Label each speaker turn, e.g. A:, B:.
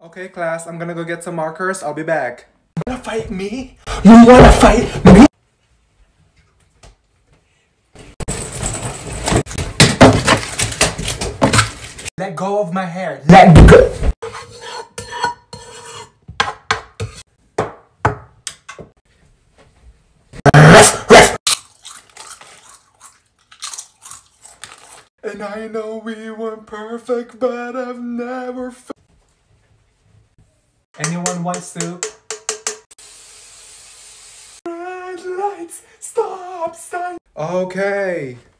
A: Okay, class, I'm gonna go get some markers. I'll be back.
B: You wanna fight me? You wanna fight me?
A: Let go of my hair.
B: Let go.
A: And I know we weren't perfect, but I've never felt. Anyone want soup? Red lights, stop sign. Okay.